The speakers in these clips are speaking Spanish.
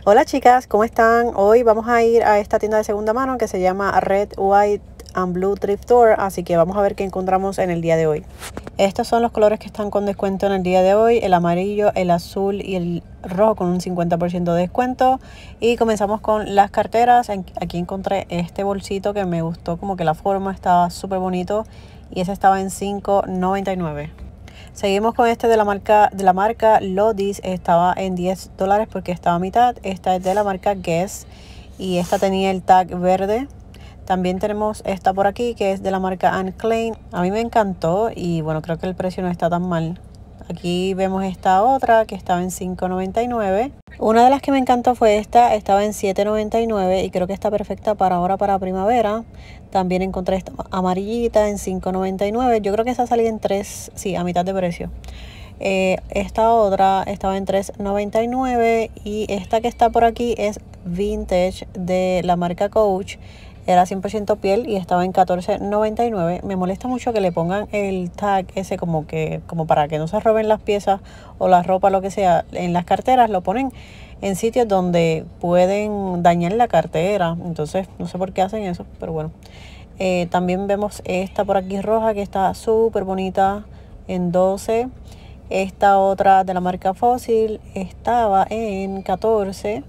Hola chicas, ¿cómo están? Hoy vamos a ir a esta tienda de segunda mano que se llama Red, White and Blue Thrift Store, así que vamos a ver qué encontramos en el día de hoy. Estos son los colores que están con descuento en el día de hoy: el amarillo, el azul y el rojo con un 50% de descuento. Y comenzamos con las carteras. Aquí encontré este bolsito que me gustó, como que la forma estaba súper bonito, y ese estaba en $5.99. Seguimos con este de la marca Lodis. Estaba en $10 porque estaba a mitad. Esta es de la marca Guess y esta tenía el tag verde. También tenemos esta por aquí que es de la marca Anne Klein. A mí me encantó y bueno, creo que el precio no está tan mal. Aquí vemos esta otra que estaba en $5.99. Una de las que me encantó fue esta, estaba en $7.99 y creo que está perfecta para ahora, para primavera. También encontré esta amarillita en $5.99. Yo creo que esa salía en 3, sí, a mitad de precio. Esta otra estaba en $3.99 y esta que está por aquí es vintage de la marca Coach. Era 100% piel y estaba en $14.99. Me molesta mucho que le pongan el tag ese como para que no se roben las piezas o la ropa, lo que sea. En las carteras lo ponen en sitios donde pueden dañar la cartera. Entonces no sé por qué hacen eso, pero bueno. También vemos esta por aquí roja que está súper bonita en 12. Esta otra de la marca Fossil estaba en 14.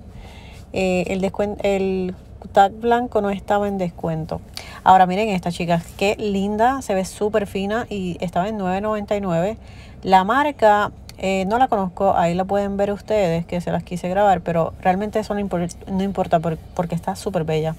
El tag blanco no estaba en descuento. Ahora miren esta, chicas, qué linda, se ve súper fina y estaba en $9.99. La marca no la conozco, ahí la pueden ver ustedes, que se las quise grabar, pero realmente eso no importa porque está súper bella.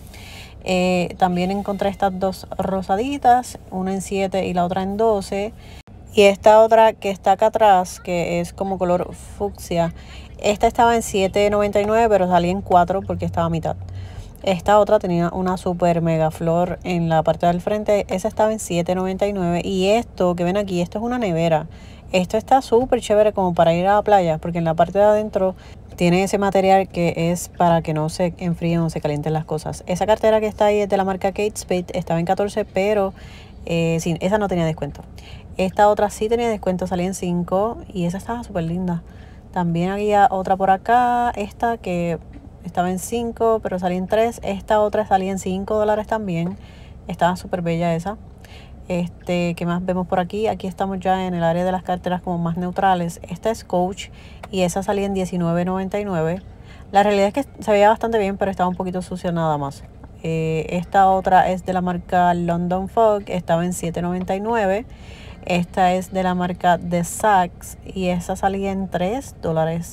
También encontré estas dos rosaditas, una en 7 y la otra en 12. Y esta otra que está acá atrás, que es como color fucsia, esta estaba en $7.99, pero salía en 4 porque estaba a mitad. Esta otra tenía una super mega flor en la parte del frente. Esa estaba en $7.99. Y esto que ven aquí, esto es una nevera. Esto está súper chévere como para ir a la playa, porque en la parte de adentro tiene ese material que es para que no se enfríen o se calienten las cosas. Esa cartera que está ahí es de la marca Kate Spade. Estaba en 14, pero sí, esa no tenía descuento. Esta otra sí tenía descuento, salía en 5 y esa estaba súper linda. También había otra por acá, esta que estaba en 5, pero salía en 3. Esta otra salía en $5 también. Estaba súper bella esa. ¿Qué más vemos por aquí? Aquí estamos ya en el área de las carteras como más neutrales. Esta es Coach y esa salía en $19.99. La realidad es que se veía bastante bien, pero estaba un poquito sucia nada más. Esta otra es de la marca London Fog. Estaba en $7.99. Esta es de la marca The Saks y esa salía en $3.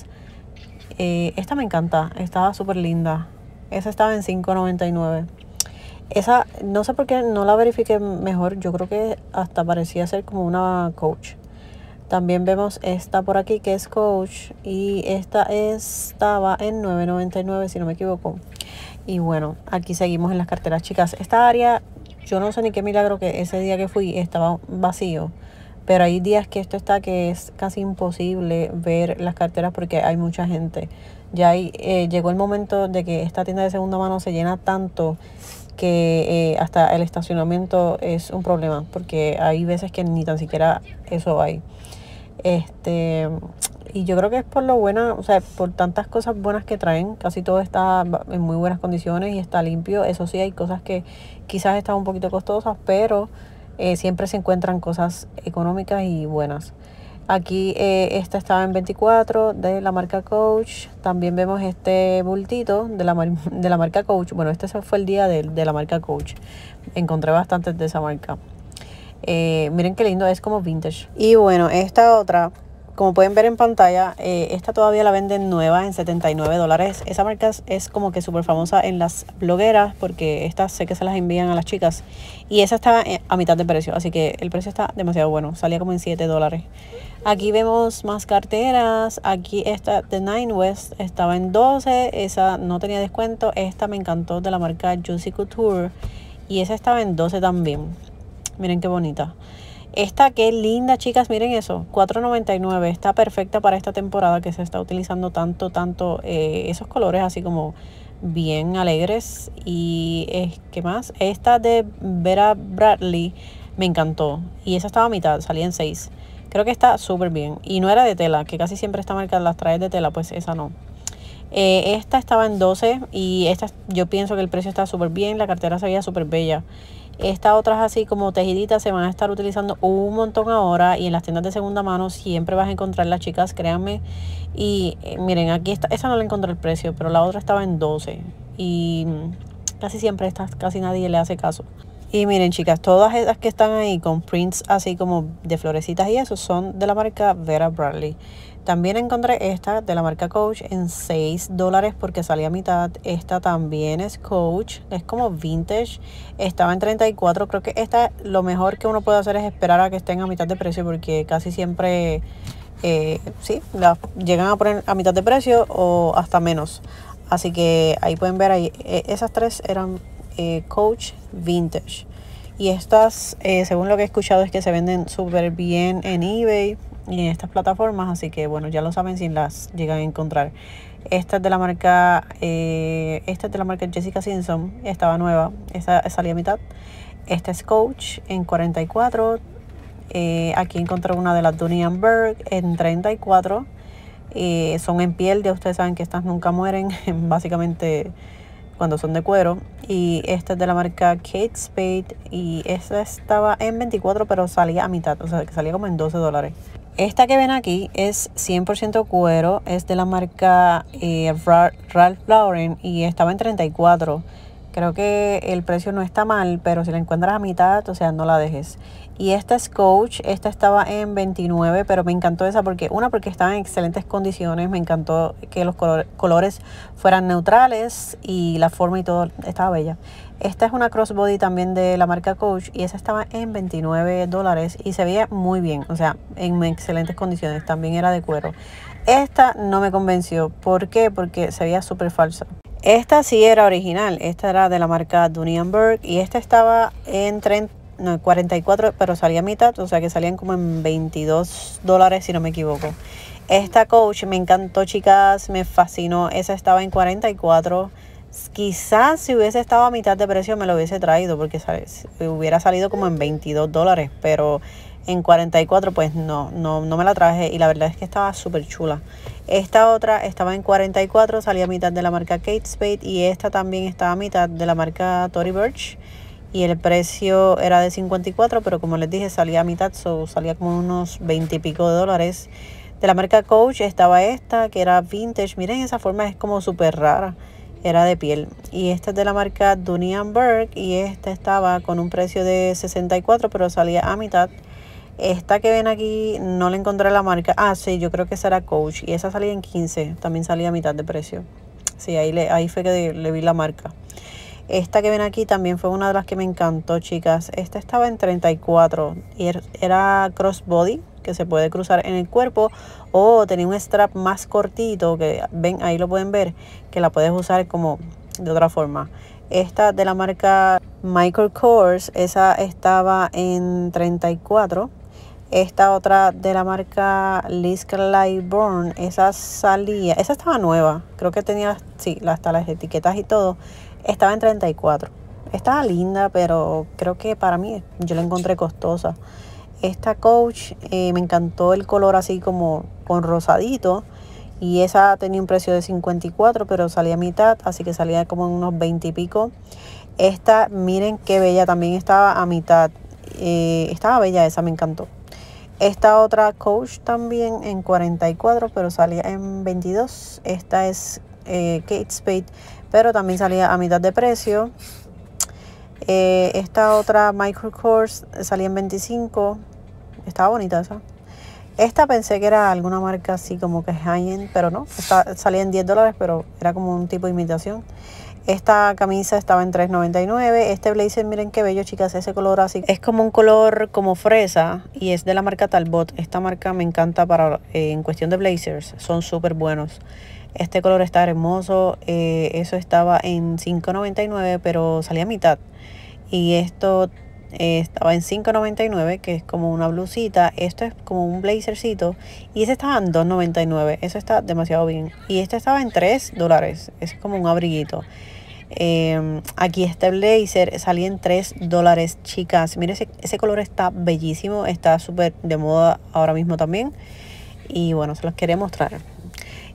Esta me encanta, estaba súper linda. Esa estaba en $5.99. Esa, no sé por qué no la verifiqué mejor. Yo creo que hasta parecía ser como una Coach. También vemos esta por aquí que es Coach y esta estaba en $9.99 si no me equivoco. Y bueno, aquí seguimos en las carteras, chicas. Esta área, yo no sé ni qué milagro que ese día que fui estaba vacío. Pero hay días que esto está que es casi imposible ver las carteras porque hay mucha gente. Ya llegó el momento de que esta tienda de segunda mano se llena tanto que hasta el estacionamiento es un problema, porque hay veces que ni tan siquiera eso hay. Y yo creo que es por lo buena, o sea, por tantas cosas buenas que traen. Casi todo está en muy buenas condiciones y está limpio. Eso sí, hay cosas que quizás están un poquito costosas, pero siempre se encuentran cosas económicas y buenas. Aquí esta estaba en 24 de la marca Coach. También vemos este bultito de la marca Coach. Bueno, este fue el día de la marca Coach. Encontré bastantes de esa marca. Miren qué lindo, es como vintage. Y bueno, esta otra, como pueden ver en pantalla, esta todavía la venden nueva en $79. Esa marca es como que súper famosa en las blogueras porque estas sé que se las envían a las chicas. Y esa está a mitad de precio, así que el precio está demasiado bueno. Salía como en $7. Aquí vemos más carteras. Aquí esta de Nine West estaba en 12. Esa no tenía descuento. Esta me encantó, de la marca Juicy Couture. Y esa estaba en 12 también. Miren qué bonita. Esta, qué linda, chicas, miren eso, $4.99. Está perfecta para esta temporada que se está utilizando tanto esos colores así como bien alegres. Y ¿qué más? Esta de Vera Bradley me encantó y esa estaba a mitad, salía en 6. Creo que está súper bien y no era de tela, que casi siempre esta marca las trae de tela, pues esa no. Esta estaba en 12 y esta yo pienso que el precio está súper bien, la cartera se veía súper bella. Estas otras así como tejiditas se van a estar utilizando un montón ahora y en las tiendas de segunda mano siempre vas a encontrar las chicas, créanme. Y miren, aquí está, esa no le encontré el precio, pero la otra estaba en 12 y casi siempre estas, casi nadie le hace caso. Y miren chicas, todas esas que están ahí con prints así como de florecitas y eso son de la marca Vera Bradley. También encontré esta de la marca Coach en $6 porque salía a mitad. Esta también es Coach, es como vintage. Estaba en 34. Creo que esta lo mejor que uno puede hacer es esperar a que estén a mitad de precio porque casi siempre sí, la llegan a poner a mitad de precio o hasta menos. Así que ahí pueden ver, ahí esas tres eran Coach Vintage. Y estas, según lo que he escuchado, es que se venden súper bien en eBay y en estas plataformas, así que bueno, ya lo saben si las llegan a encontrar. Esta es de la marca Jessica Simpson, estaba nueva, esta salía a mitad. Esta es Coach en 44. Aquí encontré una de las Dooney & Bourke en 34. Son en piel, ya ustedes saben que estas nunca mueren, básicamente cuando son de cuero. Y esta es de la marca Kate Spade y esta estaba en 24 pero salía a mitad, o sea que salía como en $12. Esta que ven aquí es 100% cuero, es de la marca Ralph Lauren y estaba en 34. Creo que el precio no está mal, pero si la encuentras a mitad, o sea, no la dejes. Y esta es Coach, esta estaba en 29, pero me encantó esa porque estaba en excelentes condiciones, me encantó que los colores fueran neutrales y la forma y todo estaba bella. Esta es una crossbody también de la marca Coach y esa estaba en $29 y se veía muy bien, o sea, en excelentes condiciones, también era de cuero. Esta no me convenció, ¿por qué? Porque se veía súper falsa. Esta sí era original, esta era de la marca Dooney & Bourke y esta estaba en 44, pero salía a mitad, o sea que salían como en $22 si no me equivoco. Esta Coach me encantó, chicas, me fascinó, esa estaba en 44. Quizás si hubiese estado a mitad de precio me lo hubiese traído porque hubiera salido como en $22, pero en 44 pues no me la traje y la verdad es que estaba súper chula. Esta otra estaba en 44, salía a mitad de la marca Kate Spade y esta también estaba a mitad de la marca Tory Burch y el precio era de 54, pero como les dije salía a mitad, salía como unos 20 y pico de dólares. De la marca Coach estaba esta que era vintage, miren esa forma es como súper rara, era de piel. Y esta es de la marca Dooney & Bourke y esta estaba con un precio de 64, pero salía a mitad. Esta que ven aquí no le encontré la marca. Ah, sí, yo creo que esa era Coach y esa salía en 15, también salía a mitad de precio. Sí, ahí fue que le vi la marca. Esta que ven aquí también fue una de las que me encantó, chicas. Esta estaba en 34 y era crossbody, que se puede cruzar en el cuerpo, o tenía un strap más cortito, que ven, ahí lo pueden ver, que la puedes usar como de otra forma. Esta de la marca Michael Kors, esa estaba en 34. Esta otra de la marca Liz Claiborne, esa estaba nueva, creo que tenía, sí, hasta las etiquetas y todo, estaba en 34. Estaba linda, pero creo que para mí yo la encontré costosa. Esta Coach, me encantó el color así como con rosadito y esa tenía un precio de 54, pero salía a mitad, así que salía como en unos 20 y pico. Esta, miren qué bella, también estaba a mitad, estaba bella esa, me encantó. Esta otra Coach también en 44, pero salía en 22. Esta es Kate Spade, pero también salía a mitad de precio. Esta otra Michael Kors salía en 25. Estaba bonita esa. Esta pensé que era alguna marca así como que high-end, pero no. Esta salía en $10, pero era como un tipo de imitación. Esta camisa estaba en $3.99. Este blazer, miren qué bello, chicas. Ese color así. Es como un color como fresa y es de la marca Talbot. Esta marca me encanta para en cuestión de blazers. Son súper buenos. Este color está hermoso. Eso estaba en $5.99, pero salía a mitad. Y esto estaba en $5.99, que es como una blusita. Esto es como un blazercito. Y ese estaba en $2.99. Eso está demasiado bien. Y este estaba en $3. Es como un abriguito. Aquí este blazer salía en $3, chicas. Miren, ese color está bellísimo. Está súper de moda ahora mismo también. Y bueno, se los quería mostrar.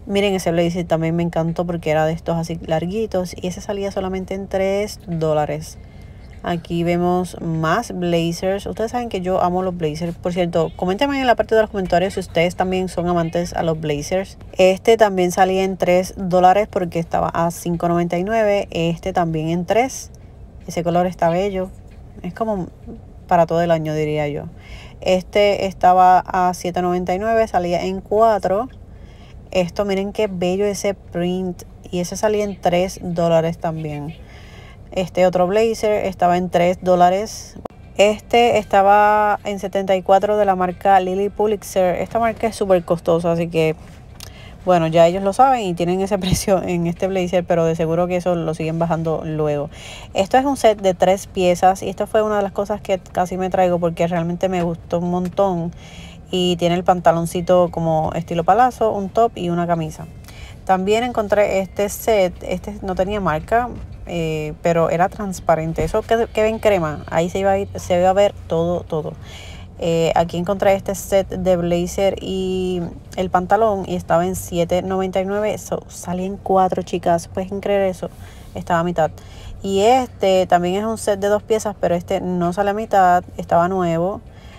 Miren, ese blazer también me encantó porque era de estos así larguitos y ese salía solamente en $3. Aquí vemos más blazers. Ustedes saben que yo amo los blazers. Por cierto, coméntenme en la parte de los comentarios si ustedes también son amantes a los blazers. Este también salía en $3 porque estaba a $5.99. Este también en 3. Ese color está bello. Es como para todo el año, diría yo. Este estaba a $7.99, salía en 4. Esto, miren qué bello ese print. Y ese salía en $3 también. Este otro blazer estaba en $3. Este estaba en 74 de la marca Lilly Pulitzer. Esta marca es súper costosa, así que bueno, ya ellos lo saben y tienen ese precio en este blazer, pero de seguro que eso lo siguen bajando luego. Esto es un set de 3 piezas y esto fue una de las cosas que casi me traigo porque realmente me gustó un montón. Y tiene el pantaloncito como estilo palazzo, un top y una camisa. También encontré este set, este no tenía marca, pero era transparente. Eso que ven crema, ahí se iba a ver todo. Aquí encontré este set de blazer y el pantalón y estaba en $7.99. Salí en 4, chicas. ¿Pueden creer eso? Estaba a mitad. Y este también es un set de 2 piezas, pero este no sale a mitad. Estaba nuevo.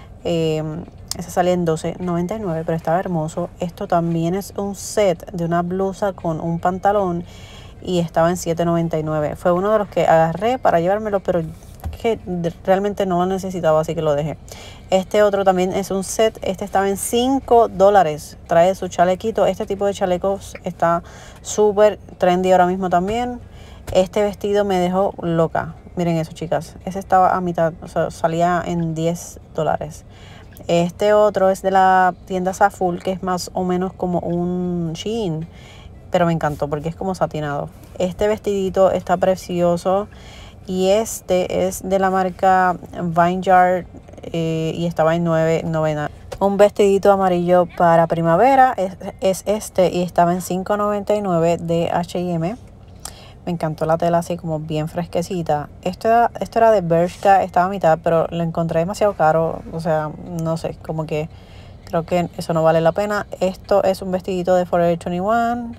Ese salía en $12.99, pero estaba hermoso. Esto también es un set de una blusa con un pantalón y estaba en $7.99. Fue uno de los que agarré para llevármelo, pero que realmente no lo necesitaba, así que lo dejé. Este otro también es un set. Este estaba en $5. Trae su chalequito. Este tipo de chalecos está súper trendy ahora mismo también. Este vestido me dejó loca. Miren eso, chicas. Ese estaba a mitad, o sea, salía en $10. Este otro es de la tienda Zaful, que es más o menos como un Shein, pero me encantó porque es como satinado. Este vestidito está precioso y este es de la marca Vineyard y estaba en $9.99. Un vestidito amarillo para primavera es este y estaba en $5.99 de H&M. Me encantó la tela así como bien fresquecita. Esto era de Bershka, estaba a mitad, pero lo encontré demasiado caro. O sea, no sé, como que creo que eso no vale la pena. Esto es un vestidito de Forever 21.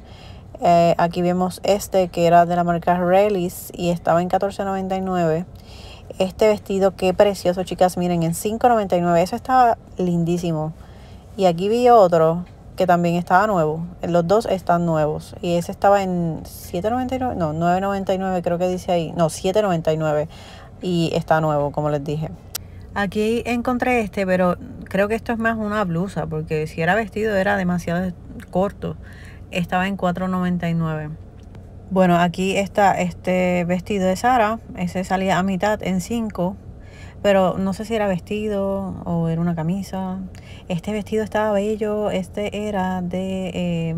Aquí vemos este que era de la marca Relis y estaba en $14.99. Este vestido, qué precioso, chicas. Miren, en $5.99. Eso estaba lindísimo. Y aquí vi otro que también estaba nuevo. Los dos están nuevos. Y ese estaba en $7.99, no, $9.99 creo que dice ahí. No, $7.99. Y está nuevo, como les dije. Aquí encontré este, pero creo que esto es más una blusa, porque si era vestido era demasiado corto. Estaba en $4.99. Bueno, aquí está este vestido de Zara. Ese salía a mitad en $5. Pero no sé si era vestido o era una camisa. Este vestido estaba bello. Este era de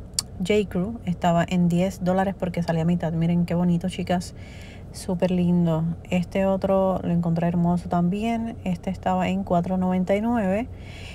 J.Crew. Estaba en $10 porque salía a mitad. Miren qué bonito, chicas. Súper lindo. Este otro lo encontré hermoso también. Este estaba en $4.99.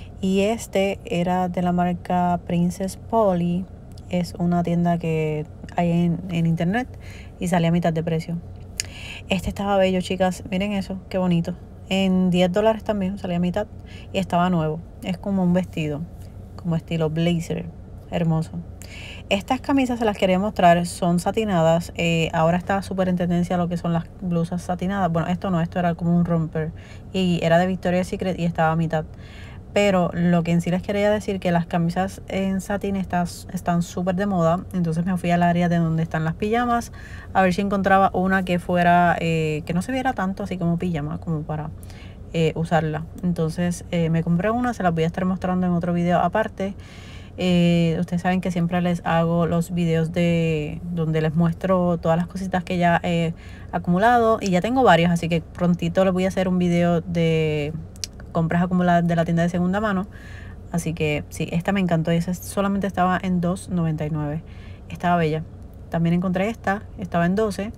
Y este era de la marca Princess Polly. Es una tienda que hay en internet y sale a mitad de precio. Este estaba bello, chicas. Miren eso, qué bonito. En $10 también salía a mitad y estaba nuevo. Es como un vestido, como estilo blazer. Hermoso. Estas camisas se las quería mostrar. Son satinadas. Ahora está súper en tendencia lo que son las blusas satinadas. Bueno, esto no, esto era como un romper. Y era de Victoria's Secret y estaba a mitad. Pero lo que en sí les quería decir que las camisas en satín están súper de moda. Entonces me fui al área de donde están las pijamas a ver si encontraba una que fuera, que no se viera tanto así como pijama, como para usarla. Entonces me compré una, se las voy a estar mostrando en otro video aparte. Ustedes saben que siempre les hago los videos de donde les muestro todas las cositas que ya he acumulado. Y ya tengo varios, así que prontito les voy a hacer un video de compras acumuladas de la tienda de segunda mano. Así que sí, esta me encantó y esa solamente estaba en $2.99. Estaba bella. También encontré esta, estaba en 12.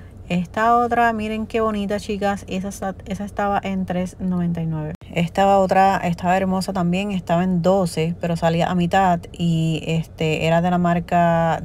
Esta otra, miren qué bonita, chicas. Esa estaba en $3.99. Esta otra estaba hermosa también, estaba en 12, pero salía a mitad y era de la marca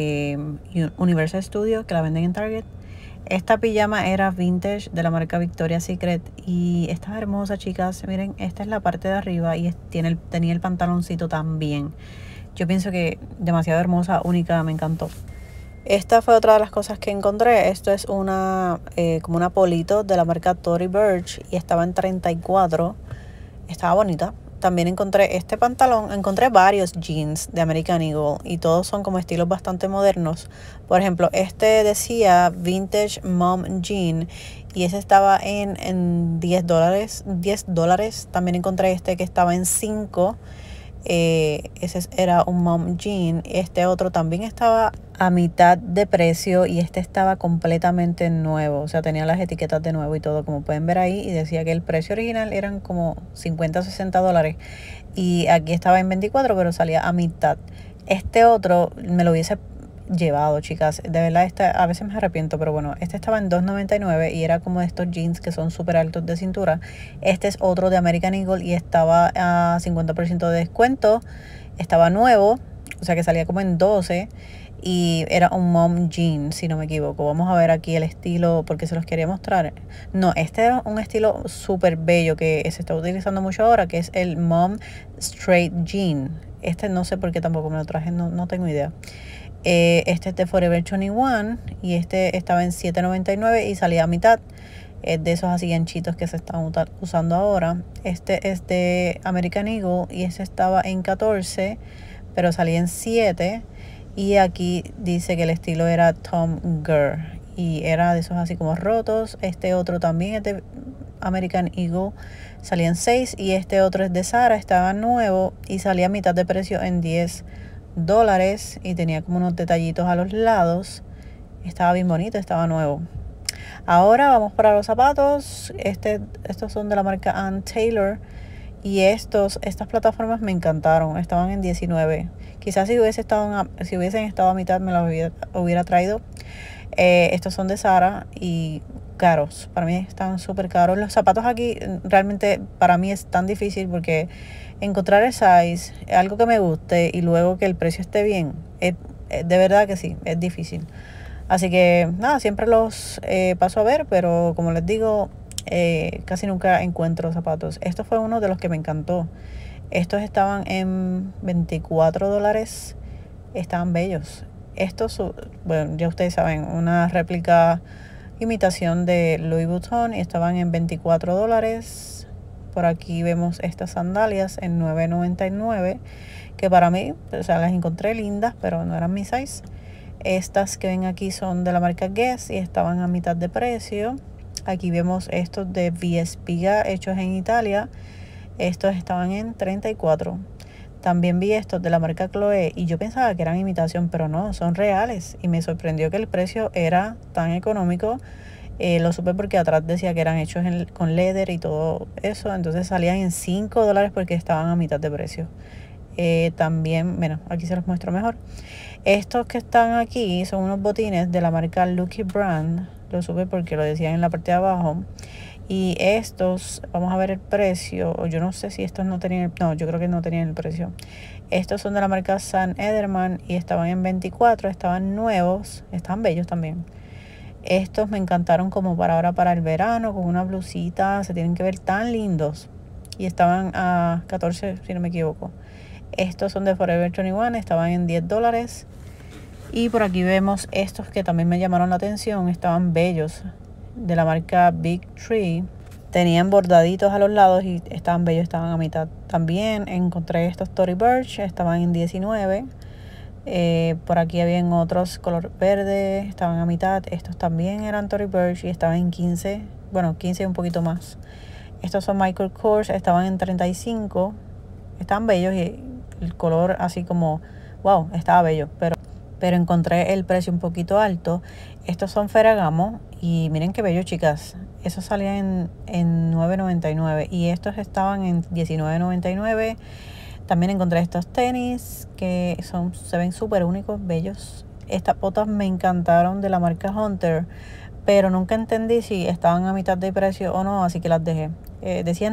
Universal Studios, que la venden en Target. Esta pijama era vintage de la marca Victoria's Secret y estaba hermosa, chicas. Miren, esta es la parte de arriba y tenía el pantaloncito también. Yo pienso que demasiado hermosa, única, me encantó. Esta fue otra de las cosas que encontré. Esto es una como una polito de la marca Tory Burch y estaba en 34. Estaba bonita. También encontré este pantalón. Encontré varios jeans de American Eagle y todos son como estilos bastante modernos. Por ejemplo, este decía Vintage Mom Jean y ese estaba en $10. $10. También encontré este que estaba en 5. Ese era un mom jean. Este otro también estaba a mitad de precio y este estaba completamente nuevo, o sea, tenía las etiquetas de nuevo y todo, como pueden ver ahí, y decía que el precio original eran como $50 o $60 y aquí estaba en 24, pero salía a mitad. Este otro me lo hubiese llevado, chicas, de verdad a veces me arrepiento, pero bueno, este estaba en $2.99 y era como de estos jeans que son súper altos de cintura. Este es otro de American Eagle y estaba a 50% de descuento, estaba nuevo, o sea que salía como en 12 y era un mom jean, si no me equivoco. Vamos a ver aquí el estilo porque se los quería mostrar. No, este es un estilo súper bello que se está utilizando mucho ahora, que es el mom straight jean. Este no sé por qué tampoco me lo traje, no tengo idea. Este es de Forever 21 y este estaba en $7.99 y salía a mitad. De esos así anchitos que se están usando ahora. Este es de American Eagle y este estaba en 14, pero salía en 7. Y aquí dice que el estilo era Tom Girl y era de esos así como rotos. Este otro también es de American Eagle, salía en 6. Y este otro es de Zara, estaba nuevo y salía a mitad de precio en $10 y tenía como unos detallitos a los lados. Estaba bien bonito, estaba nuevo. Ahora vamos para los zapatos. Estos son de la marca Ann Taylor y estas plataformas me encantaron. Estaban en 19. Quizás si hubiesen estado a mitad me las hubiera traído. Estos son de Zara y caros. Para mí están súper caros. Los zapatos aquí realmente para mí es tan difícil porque encontrar el size, algo que me guste y luego que el precio esté bien, de verdad que sí, es difícil. Así que nada, siempre los paso a ver, pero como les digo, casi nunca encuentro zapatos. Esto fue uno de los que me encantó. Estos estaban en $24. Estaban bellos. Estos, bueno, ya ustedes saben, una réplica imitación de Louis Vuitton y estaban en $24. Por aquí vemos estas sandalias en $9.99, que para mí, o sea, las encontré lindas, pero no eran mi size. Estas que ven aquí son de la marca Guess y estaban a mitad de precio. Aquí vemos estos de Via Spiga hechos en Italia. Estos estaban en 34. También vi estos de la marca Chloé y yo pensaba que eran imitación, pero no, son reales. Y me sorprendió que el precio era tan económico. Lo supe porque atrás decía que eran hechos con leather y todo eso. Entonces salían en $5 porque estaban a mitad de precio. También, bueno, aquí se los muestro mejor. Estos que están aquí son unos botines de la marca Lucky Brand. Lo supe porque lo decían en la parte de abajo. Y estos, vamos a ver el precio. Yo no sé si estos no tenían, no, yo creo que no tenían el precio. Estos son de la marca San Ederman y estaban en 24, estaban nuevos, estaban bellos también. Estos me encantaron como para ahora, para el verano, con una blusita, se tienen que ver tan lindos. Y estaban a 14, si no me equivoco. Estos son de Forever 21, estaban en $10. Y por aquí vemos estos que también me llamaron la atención, estaban bellos, de la marca Big Tree. Tenían bordaditos a los lados y estaban bellos, estaban a mitad. También encontré estos Tory Burch, estaban en 19. Por aquí habían otros color verde, estaban a mitad. Estos también eran Tory Burch y estaban en 15. Bueno, 15 y un poquito más. Estos son Michael Kors, estaban en 35. Estaban bellos y el color así como, wow, estaba bello. Pero encontré el precio un poquito alto. Estos son Ferragamo y miren qué bello, chicas. Esos salían en $9.99 y estos estaban en $19.99. También encontré estos tenis que se ven súper únicos, bellos. Estas botas me encantaron de la marca Hunter, pero nunca entendí si estaban a mitad de precio o no, así que las dejé. Decían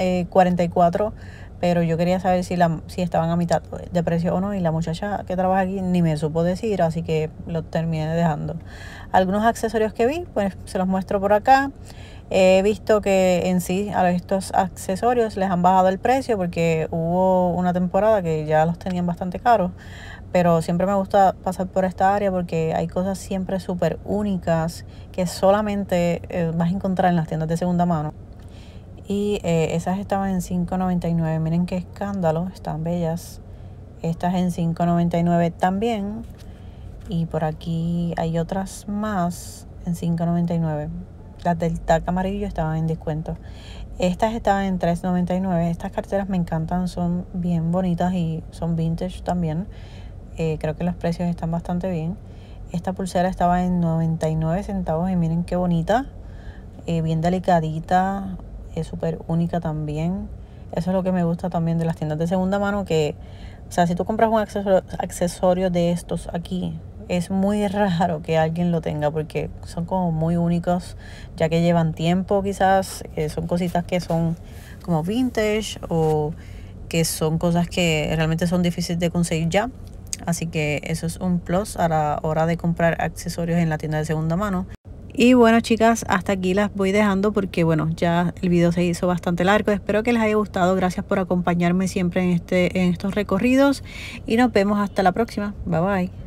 44, pero yo quería saber si estaban a mitad de precio o no, y la muchacha que trabaja aquí ni me supo decir, así que lo terminé dejando. Algunos accesorios que vi, pues se los muestro por acá. He visto que en sí a estos accesorios les han bajado el precio porque hubo una temporada que ya los tenían bastante caros, pero siempre me gusta pasar por esta área porque hay cosas siempre súper únicas que solamente vas a encontrar en las tiendas de segunda mano. Y esas estaban en $5.99. Miren qué escándalo, están bellas. Estas en $5.99 también. Y por aquí hay otras más en $5.99. Las del tac amarillo estaban en descuento. Estas estaban en $3.99. Estas carteras me encantan, son bien bonitas y son vintage también. Creo que los precios están bastante bien. Esta pulsera estaba en 99 centavos y miren qué bonita. Bien delicadita, es súper única también. Eso es lo que me gusta también de las tiendas de segunda mano, que, o sea, si tú compras un accesorio de estos aquí, es muy raro que alguien lo tenga porque son como muy únicos, ya que llevan tiempo quizás, son cositas que son como vintage o que son cosas que realmente son difíciles de conseguir ya. Así que eso es un plus a la hora de comprar accesorios en la tienda de segunda mano. Y bueno, chicas, hasta aquí las voy dejando porque bueno, ya el video se hizo bastante largo. Espero que les haya gustado. Gracias por acompañarme siempre en estos recorridos y nos vemos hasta la próxima. Bye bye.